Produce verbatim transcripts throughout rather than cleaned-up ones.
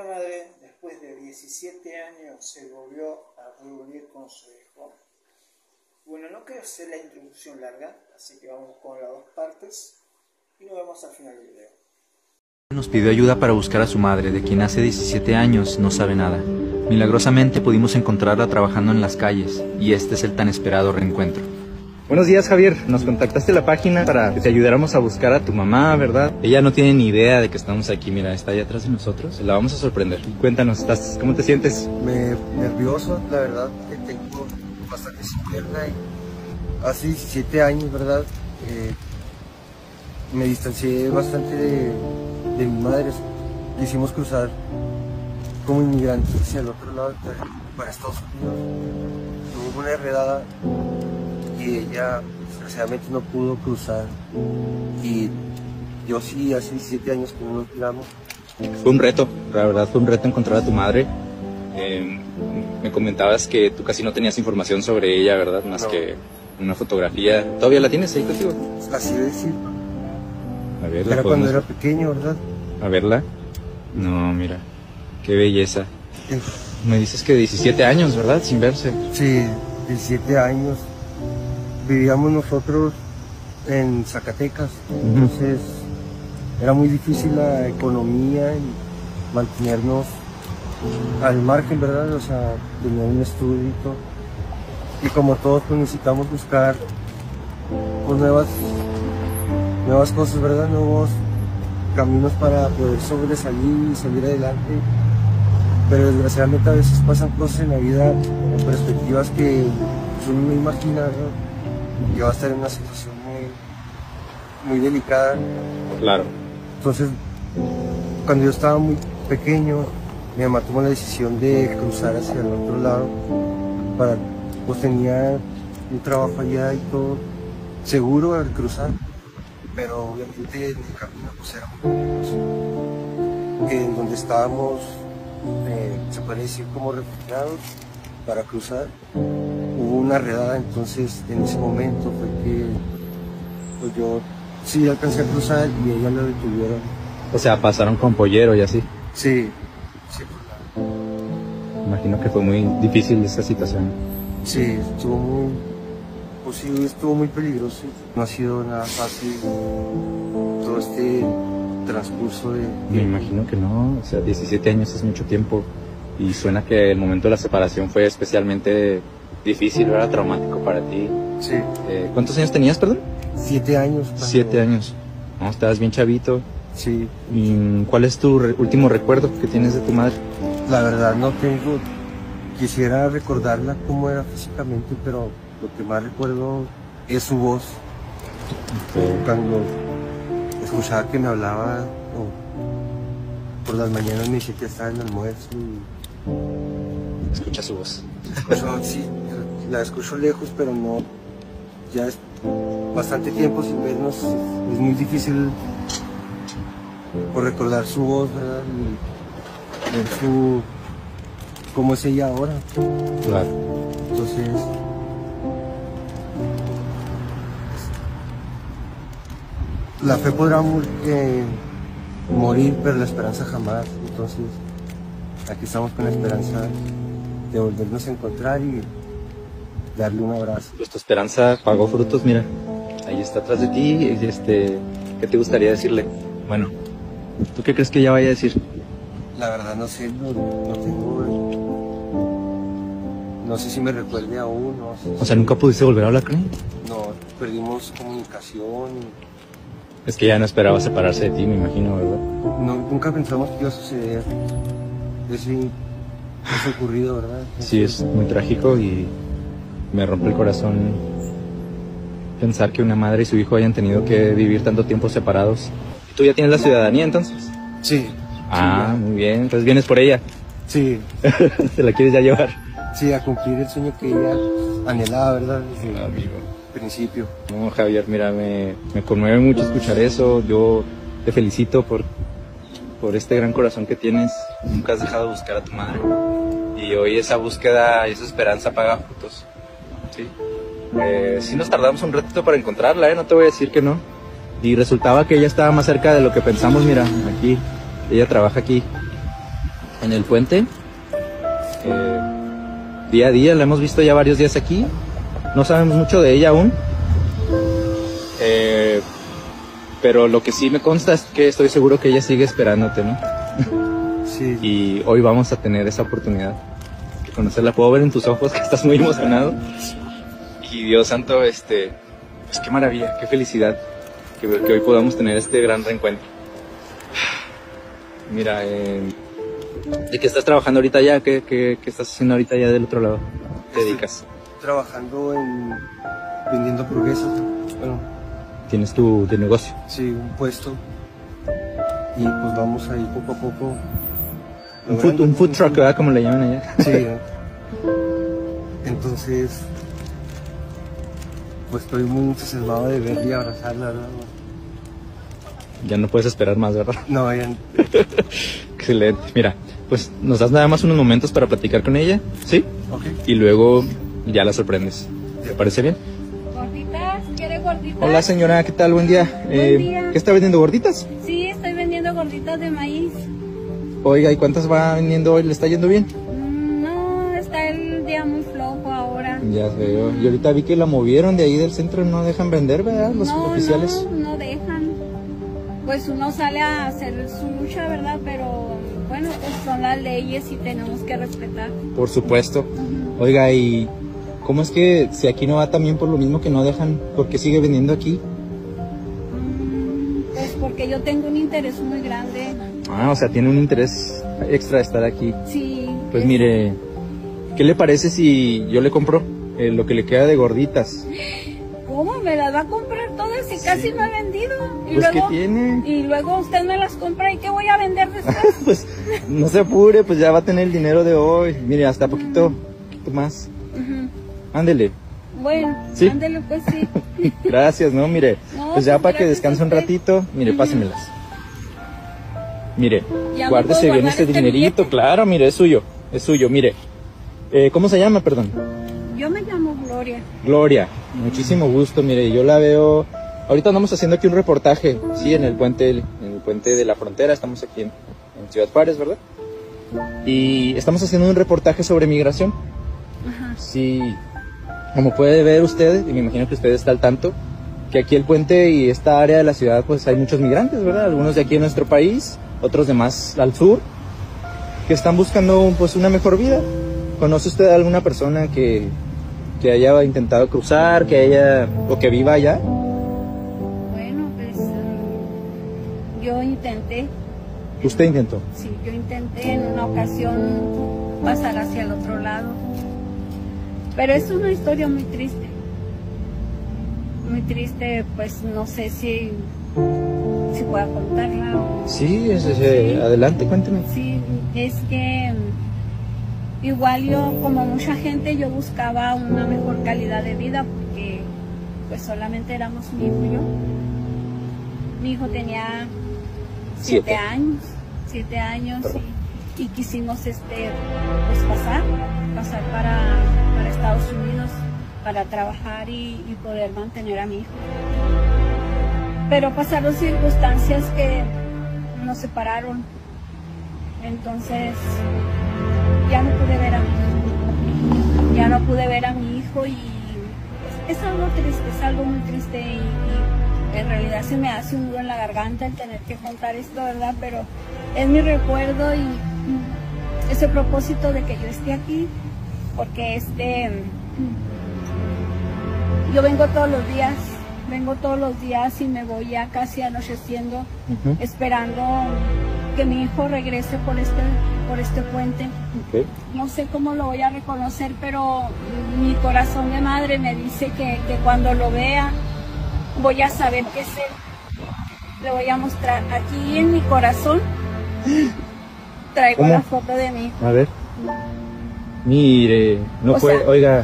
una madre, después de diecisiete años, se volvió a reunir con su hijo. Bueno, no quiero hacer la introducción larga, así que vamos con las dos partes y nos vemos al final del video. Nos pidió ayuda para buscar a su madre, de quien hace diecisiete años no sabe nada. Milagrosamente pudimos encontrarla trabajando en las calles, y este es el tan esperado reencuentro. Buenos días, Javier. Nos contactaste la página para que te ayudáramos a buscar a tu mamá, ¿verdad? Ella no tiene ni idea de que estamos aquí. Mira, está allá atrás de nosotros. La vamos a sorprender. Cuéntanos, ¿estás, ¿cómo te sientes? Me nervioso, la verdad, que tengo bastante pierna y hace diecisiete años, ¿verdad? Eh, me distancié bastante de, de mi madre. Quisimos cruzar como inmigrantes hacia el otro lado, para Estados Unidos. Hubo una enredada y ella desgraciadamente no pudo cruzar, y yo sí, hace diecisiete años que no nos miramos. Fue un reto, la verdad fue un reto encontrar a tu madre. Eh, me comentabas que tú casi no tenías información sobre ella, ¿verdad? Más no. que una fotografía. ¿Todavía la tienes ahí contigo? Así de decir. A verla. Era cuando era pequeño, ¿verdad? A verla. No, mira, qué belleza. Me dices que diecisiete años, ¿verdad? Sin verse. Sí, diecisiete años. Vivíamos nosotros en Zacatecas, entonces era muy difícil la economía y mantenernos al margen, ¿verdad? O sea, tener un estudio y todo. Y como todos, pues necesitamos buscar pues, nuevas, nuevas cosas, ¿verdad? Nuevos caminos para poder sobresalir y salir adelante. Pero desgraciadamente a veces pasan cosas en la vida, en perspectivas que pues, uno no imagina, ¿no? Que va a estar en una situación muy, muy delicada. Claro. Entonces, cuando yo estaba muy pequeño, mi mamá tomó la decisión de cruzar hacia el otro lado. Para, pues tenía un trabajo allá y todo seguro al cruzar, pero obviamente en el camino pues era muy peligroso. Que en donde estábamos, eh, se puede decir como refugiados para cruzar, hubo una redada, entonces en ese momento fue que pues yo sí alcancé a cruzar y ella la detuvieron. O sea, pasaron con pollero y así. Sí, sí. Imagino que fue muy difícil esa situación. Sí, estuvo muy, pues sí, estuvo muy peligroso. No ha sido nada fácil todo este transcurso de... Me imagino que no, o sea, diecisiete años es mucho tiempo. Y suena que el momento de la separación fue especialmente difícil, ¿verdad? Traumático para ti. Sí. Eh, ¿Cuántos años tenías, perdón? Siete años. Cuando... Siete años. No, estabas bien chavito. Sí. ¿Y cuál es tu re último recuerdo que tienes de tu madre? La verdad no tengo... Quisiera recordarla cómo era físicamente, pero lo que más recuerdo es su voz. Okay. Cuando escuchaba que me hablaba, o por las mañanas me decía que estaba en el almuerzo y... Escucha su voz. Escucho, sí, la escucho lejos, pero no, ya es bastante tiempo sin vernos, es muy difícil por recordar su voz, ¿verdad? Y ver su, cómo es ella ahora. Claro. Entonces, la fe podrá eh, morir, pero la esperanza jamás. Entonces, aquí estamos con la esperanza de volvernos a encontrar y darle un abrazo. Pues tu esperanza pagó frutos, mira. Ahí está atrás de ti. Este, ¿qué te gustaría decirle? Bueno, ¿tú qué crees que ella vaya a decir? La verdad no sé, no, no tengo... No sé si me recuerde aún, no sé. O sea, ¿nunca pudiste volver a hablar con ella? No, perdimos comunicación. Es que ya no esperaba separarse de ti, me imagino, ¿verdad? No, nunca pensamos que iba a suceder. Ese, ese ocurrido, ¿verdad? Sí, es muy trágico y me rompe el corazón pensar que una madre y su hijo hayan tenido que vivir tanto tiempo separados. ¿Tú ya tienes la ciudadanía entonces? Sí. Ah, sí, muy bien. Entonces vienes por ella. Sí. ¿Te la quieres ya llevar? Sí, a cumplir el sueño que ella anhelaba, ¿verdad? Desde ah, amigo. el principio. No, Javier, mira, me, me conmueve mucho escuchar eso. Yo te felicito por, por este gran corazón que tienes. Nunca has dejado de buscar a tu madre. Y hoy esa búsqueda y esa esperanza paga frutos. Sí. Eh, sí nos tardamos un ratito para encontrarla, ¿eh? No te voy a decir que no. Y resultaba que ella estaba más cerca de lo que pensamos, mira, aquí. Ella trabaja aquí. en el puente. Eh, día a día, la hemos visto ya varios días aquí. No sabemos mucho de ella aún. Eh, pero lo que sí me consta es que estoy seguro que ella sigue esperándote, ¿no? Sí. Y hoy vamos a tener esa oportunidad de conocerla. Puedo ver en tus ojos que estás muy emocionado. Y Dios santo, este, pues qué maravilla, qué felicidad que, que hoy podamos tener este gran reencuentro. Mira, eh, ¿de qué estás trabajando ahorita ya? ¿Qué, qué, qué estás haciendo ahorita ya del otro lado? ¿Te dedicas? Trabajando en vendiendo hamburguesas. Bueno, ¿Tienes tu, tu negocio? sí, un puesto. Y pues vamos ahí poco a poco. Un food, un food truck, ¿verdad? Como le llaman allá. Sí. Entonces, pues estoy muy entusiasmado de verla y abrazarla, ¿verdad? Ya no puedes esperar más, ¿verdad? No, ya. Excelente. Mira, pues nos das nada más unos momentos para platicar con ella, ¿sí? Ok. Y luego ya la sorprendes. ¿Te parece bien? ¿Gorditas? ¿Quiere gorditas? Hola señora, ¿qué tal? Buen día. Eh, día. ¿Qué está vendiendo, gorditas? Sí, estoy vendiendo gorditas de maíz. Oiga, ¿y cuántas va vendiendo hoy? ¿Le está yendo bien? Mm, No, está el día muy flojo ahora. Ya veo. Y ahorita vi que la movieron de ahí del centro, no dejan vender, ¿verdad? Los no, oficiales. No, no dejan. Pues uno sale a hacer su lucha, ¿verdad? Pero bueno, pues son las leyes y tenemos que respetar. Por supuesto. Oiga, ¿y cómo es que si aquí no va también por lo mismo que no dejan, por qué sigue vendiendo aquí? Mm, Pues porque yo tengo un interés muy grande. Ah, o sea, tiene un interés extra de estar aquí. Sí. Pues es- mire, ¿qué le parece si yo le compro eh, lo que le queda de gorditas? ¿Cómo? ¿Me las va a comprar todas si casi no he vendido? Y Pues, ¿qué luego, tiene? y luego usted me las compra y ¿qué voy a vender después? Pues no se apure, pues ya va a tener el dinero de hoy. Mire, hasta poquito, poquito más. Ujú. Ándele. Bueno, Sí. ándele pues sí. Gracias, ¿no? Mire, No, pues ya pues, para que gracias descanse a un usted. ratito, mire, Ujú. pásemelas. Mire, ¿Ya me guárdese puedo bien guardar este este dinerito, billete? claro, mire, es suyo, es suyo, mire. Eh, ¿Cómo se llama, perdón? Yo me llamo Gloria. Gloria, muchísimo gusto, mire, yo la veo. Ahorita andamos haciendo aquí un reportaje, sí, en el puente, en el puente de la frontera, estamos aquí en, en Ciudad Juárez, ¿verdad? Y estamos haciendo un reportaje sobre migración. Ajá. Sí, como puede ver usted, y me imagino que usted está al tanto, que aquí el puente y esta área de la ciudad, pues hay muchos migrantes, ¿verdad? Algunos de aquí en nuestro país, otros de más al sur, que están buscando pues una mejor vida. ¿Conoce usted a alguna persona que, que haya intentado cruzar, que haya, o que viva allá? Bueno, pues mm, yo intenté, ¿Usted intentó? sí, yo intenté en una ocasión pasar hacia el otro lado. Pero es una historia muy triste. Muy triste, pues no sé si, si pueda contarla o... Sí, es, es, eh, adelante, cuénteme. Sí, es que mm, igual yo, como mucha gente, yo buscaba una mejor calidad de vida porque pues solamente éramos mi hijo y yo. Mi hijo tenía siete, Siete. años, siete años y, y quisimos este pues pasar, pasar para, para Estados Unidos para trabajar y, y poder mantener a mi hijo. Pero pasaron circunstancias que nos separaron. Entonces ya no pude ver a mi hijo. Ya no pude ver a mi hijo y es, es algo triste, es algo muy triste y, y en realidad se me hace un nudo en la garganta el tener que contar esto, ¿verdad? Pero es mi recuerdo y mm, ese propósito de que yo esté aquí, porque este mm, yo vengo todos los días, vengo todos los días y me voy ya casi anocheciendo, Ujú. esperando que mi hijo regrese por este, por este puente. Ok. No sé cómo lo voy a reconocer, pero mi corazón de madre me dice que, que cuando lo vea voy a saber que es él. Le voy a mostrar aquí en mi corazón. Traigo ¿Cómo? la foto de mi hijo. A ver. Mire, no O fue, sea- oiga.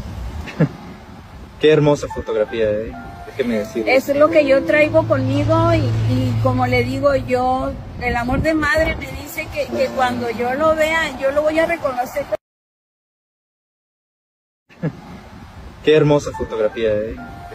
Qué hermosa fotografía, eh. Déjeme decirle. Eso es lo que yo traigo conmigo y, y como le digo yo, el amor de madre me dice que, que cuando yo lo vea, yo lo voy a reconocer. Qué hermosa fotografía, eh.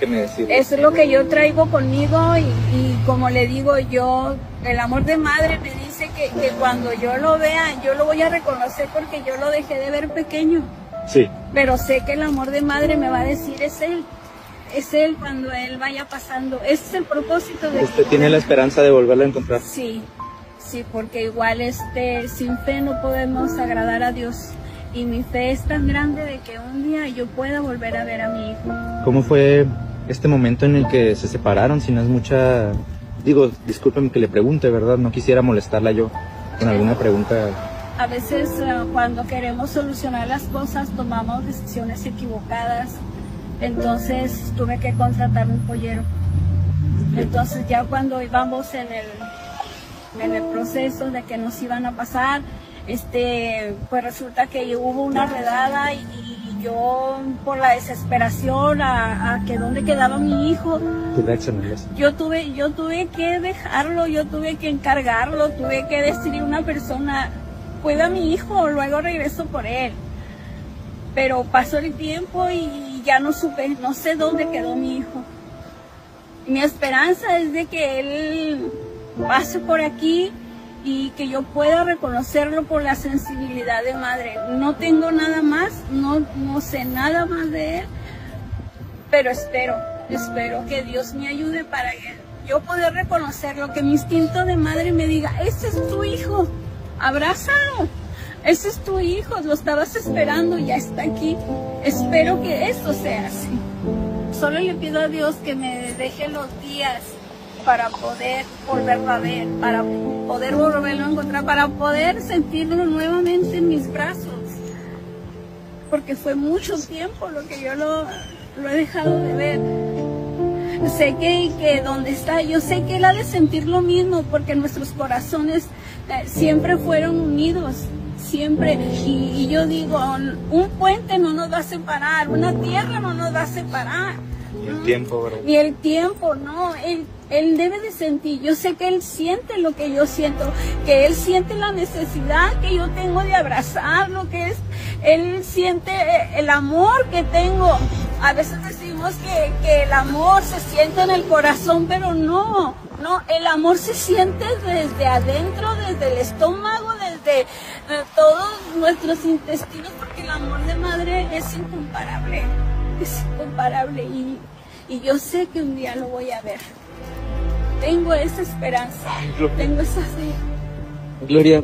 déjeme decir. Eso es lo que yo traigo conmigo y, y como le digo yo, el amor de madre me dice que, que cuando yo lo vea, yo lo voy a reconocer porque yo lo dejé de ver pequeño. Sí. Pero sé que el amor de madre me va a decir, es él. Es él cuando él vaya pasando. Ese es el propósito de... ¿Usted tiene la esperanza de volverlo a encontrar? Sí, sí, porque igual este, sin fe no podemos agradar a Dios. Y mi fe es tan grande de que un día yo pueda volver a ver a mi hijo. ¿Cómo fue este momento en el que se separaron? Si no es mucha... Digo, discúlpeme que le pregunte, ¿verdad? No quisiera molestarla yo con alguna pregunta. A veces uh, cuando queremos solucionar las cosas tomamos decisiones equivocadas. Entonces tuve que contratar un pollero. Entonces ya cuando íbamos en el, en el proceso de que nos iban a pasar, este, pues resulta que hubo una redada y, y yo por la desesperación a, a que dónde quedaba mi hijo, yo tuve, yo tuve que dejarlo, yo tuve que encargarlo, tuve que decirle a una persona, cuida a mi hijo, luego regreso por él. Pero pasó el tiempo y ya no supe, no sé dónde quedó mi hijo. Mi esperanza es de que él pase por aquí y que yo pueda reconocerlo por la sensibilidad de madre. No tengo nada más, no, no sé nada más de él, pero espero, espero que Dios me ayude para que yo pueda reconocerlo, que mi instinto de madre me diga, ese es tu hijo, abrázalo, ese es tu hijo, lo estabas esperando, ya está aquí. Espero que esto sea así. Solo le pido a Dios que me deje los días para poder volverlo a ver, para poder volverlo a encontrar, para poder sentirlo nuevamente en mis brazos. Porque fue mucho tiempo lo que yo lo, lo he dejado de ver. Sé que, que donde está, yo sé que él ha de sentir lo mismo, porque nuestros corazones eh, siempre fueron unidos, siempre. Y, y yo digo, un puente no nos va a separar, una tierra no nos va a separar. Ni el tiempo, ¿verdad? Ni el tiempo, no. Él, él debe de sentir, yo sé que él siente lo que yo siento, que él siente la necesidad que yo tengo de abrazarlo, que es, él siente el amor que tengo. A veces decimos que, que el amor se siente en el corazón, pero no, no, el amor se siente desde adentro, desde el estómago, desde de todos nuestros intestinos, porque el amor de madre es incomparable, es incomparable y, y yo sé que un día lo voy a ver. Tengo esa esperanza, tengo esa fe. Gloria,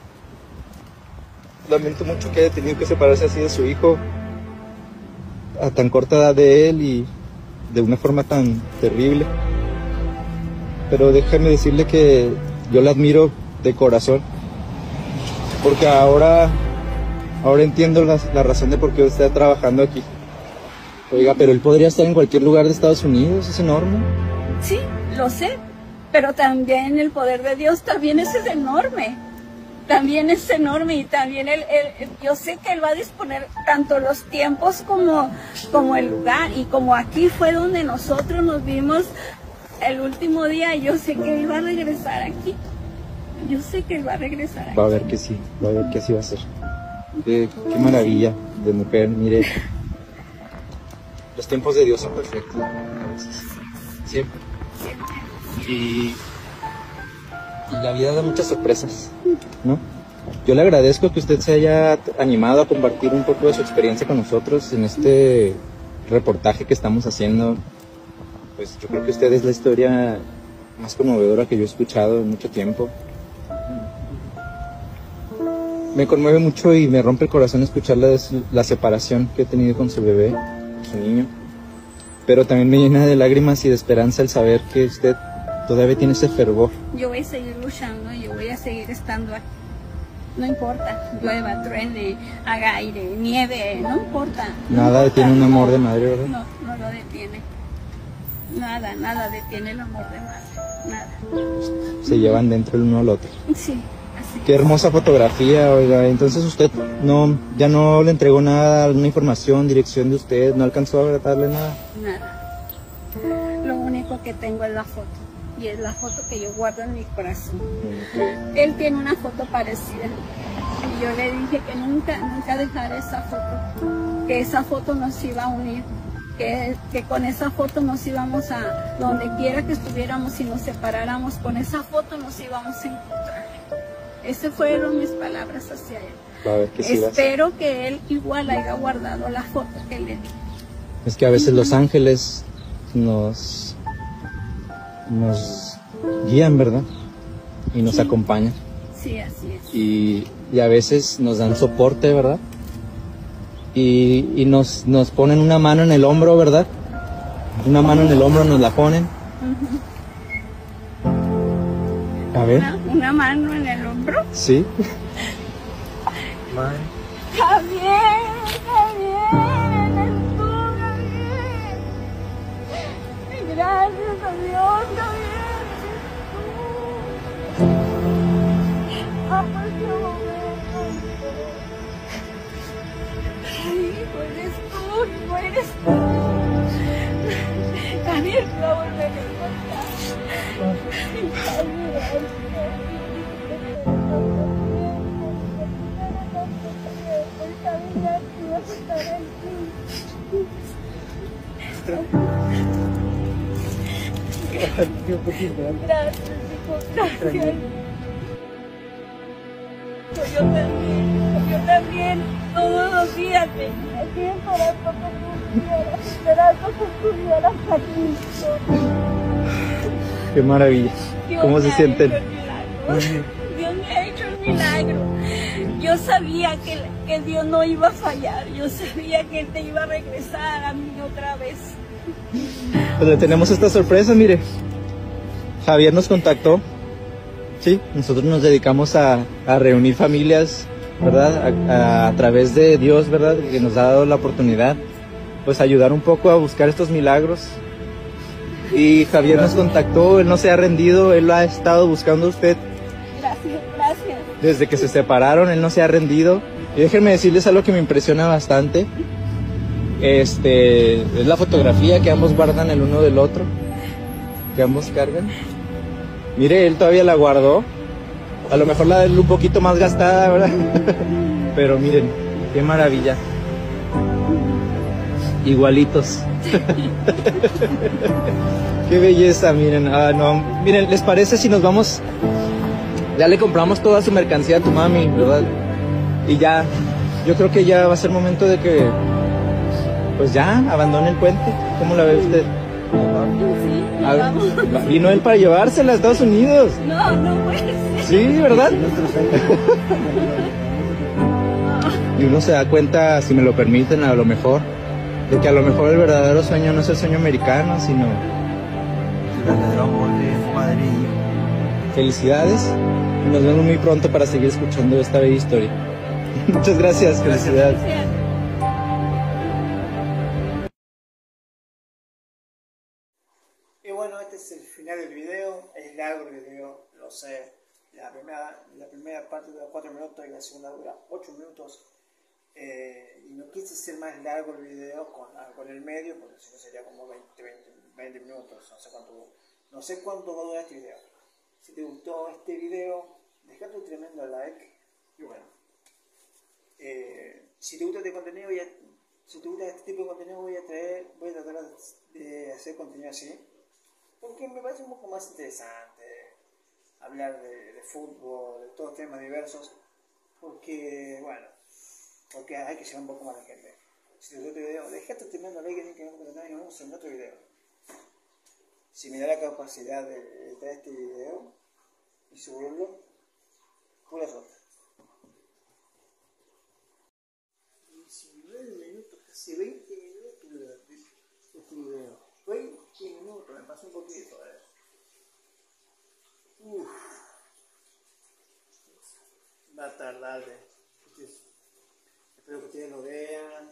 lamento mucho que haya tenido que separarse así de su hijo a tan corta edad de él y de una forma tan terrible. Pero déjame decirle que yo la admiro de corazón, porque ahora, ahora entiendo la, la razón de por qué usted está trabajando aquí. Oiga, pero él podría estar en cualquier lugar de Estados Unidos, es enorme. Sí, lo sé, pero también el poder de Dios también es enorme. También es enorme y también él, él, yo sé que Él va a disponer tanto los tiempos como, como el lugar. Y como aquí fue donde nosotros nos vimos el último día, yo sé que Él va a regresar aquí. Yo sé que Él va a regresar aquí. Va a ver que sí, va a ver que así va a ser. Qué, qué maravilla de mujer, mire. Los tiempos de Dios son perfectos. Siempre. Y... Y la vida da muchas sorpresas, ¿no? Yo le agradezco que usted se haya animado a compartir un poco de su experiencia con nosotros en este reportaje que estamos haciendo. Pues yo creo que usted es la historia más conmovedora que yo he escuchado en mucho tiempo. Me conmueve mucho y me rompe el corazón escuchar la, la separación que he tenido con su bebé, su niño. Pero también me llena de lágrimas y de esperanza el saber que usted todavía tiene ese fervor. Yo voy a seguir luchando, yo voy a seguir estando aquí. No importa, llueva, truene, haga aire, nieve, no importa. No nada importa, detiene un amor no, de madre, ¿verdad? No, no lo detiene. Nada, nada detiene el amor de madre, nada. Se llevan dentro el uno al otro. Sí, así. Qué hermosa fotografía, oiga. Entonces usted no, ya no le entregó nada, alguna información, dirección de usted, no alcanzó a darle nada. Nada. Lo único que tengo es la foto. Y es la foto que yo guardo en mi corazón. Él tiene una foto parecida. Y yo le dije que nunca, nunca dejara esa foto. Que esa foto nos iba a unir. que, que con esa foto nos íbamos a, donde quiera que estuviéramos y nos separáramos, con esa foto nos íbamos a encontrar. Esas fueron mis palabras hacia él. A ver, ¿qué sigas? Espero que él igual haya guardado la foto que le di. Es que a veces los ángeles nos, nos guían, ¿verdad? Y nos Sí. acompañan. Sí, así es. Y, y a veces nos dan soporte, ¿verdad? Y, y nos, nos ponen una mano en el hombro, ¿verdad? Una mano en el hombro nos la ponen. A ver. Una, una mano en el hombro. Sí. Madre, Javier, Javier, eres tú, Javier. Gracias a Dios, Javier, eres tú. Apareció. Ay, hijo, eres tú, hijo, eres tú. Javier, te va a volver a encontrar. Gracias, hijo, gracias. Yo también, yo también, todos los días venía aquí esperando que tú vieras, esperando que tú vieras a Cristo. Qué maravilla. Dios ¿Cómo me se ha sienten? hecho el milagro. Dios me ha hecho el milagro. Yo sabía que, que Dios no iba a fallar. Yo sabía que Él te iba a regresar a mí otra vez. Pues le tenemos esta sorpresa, mire. Javier nos contactó. Sí, nosotros nos dedicamos a, a reunir familias, ¿verdad? A, a, a través de Dios, ¿verdad? Que nos ha dado la oportunidad, pues ayudar un poco a buscar estos milagros. Y Javier nos contactó, él no se ha rendido, él ha estado buscando a usted. Gracias, gracias. Desde que se separaron, él no se ha rendido. Y déjenme decirles algo que me impresiona bastante. Este, es la fotografía que ambos guardan el uno del otro, que ambos cargan. Mire, él todavía la guardó. A lo mejor la de él un poquito más gastada, ¿verdad? Pero miren, qué maravilla. Igualitos. Qué belleza, miren. Ah, no. Miren, ¿les parece si nos vamos? Ya le compramos toda su mercancía a tu mami, ¿verdad? Y ya, yo creo que ya va a ser momento de que, pues ya, abandone el puente. ¿Cómo la ve usted? Sí, A ver, vamos. vino él para llevársela a Estados Unidos. No, no puede ser. Sí, ¿verdad? Y uno se da cuenta, si me lo permiten, a lo mejor, de que a lo mejor el verdadero sueño no es el sueño americano, sino el verdadero amor de padre y hijo. felicidades. Y nos vemos muy pronto para seguir escuchando esta bella historia. Muchas gracias, felicidades. Gracias. Y bueno, este es el final del video, es largo el video, lo sé. La primera, la primera parte dura cuatro minutos y la segunda dura ocho minutos. Eh, y no quise hacer más largo el video con, con el medio, porque si no sería como veinte, veinte, veinte minutos, no sé cuánto, no sé cuánto va a durar este video. Si te gustó este video, dejate un tremendo like. Y bueno, eh, si te gusta este contenido, ya, si te gusta este tipo de contenido, voy a traer, voy a tratar de hacer contenido así, porque me parece un poco más interesante hablar de, de fútbol, de todos temas diversos, porque, bueno, porque hay que llevar un poco más a la gente. Si te gustó este video, dejate un tremendo like en el canal y nos vemos en otro video. Si me da la capacidad de editar este video y subirlo, pura suerte. diecinueve minutos, casi veinte minutos de este video. veinte minutos, me pasó un poquito, eh. Uff. Va a tardar, de, espero que ustedes lo vean.